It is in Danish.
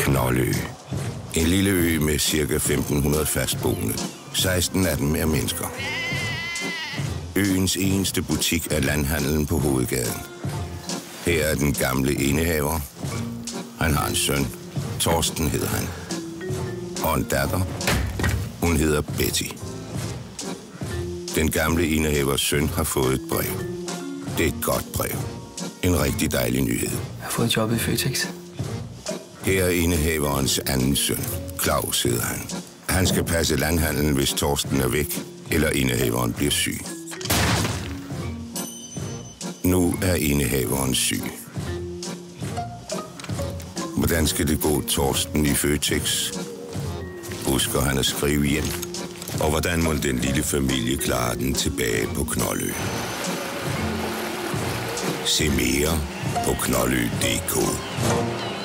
Knoldø. En lille ø med ca. 1500 fastboende. 16 af dem er mennesker. Øens eneste butik er landhandlen på hovedgaden. Her er den gamle indehaver. Han har en søn. Torsten hedder han. Og en datter. Hun hedder Betty. Den gamle indehavers søn har fået et brev. Det er et godt brev. En rigtig dejlig nyhed. Jeg har fået jobbet i Føtex. Her er indehaverens anden søn. Claus hedder han. Han skal passe landhandlen, hvis Torsten er væk, eller indehaveren bliver syg. Nu er indehaveren syg. Hvordan skal det gå Torsten i Føtex? Husker han at skrive hjem? Og hvordan må den lille familie klare den tilbage på Knoldø? Se mere på knoldø.dk.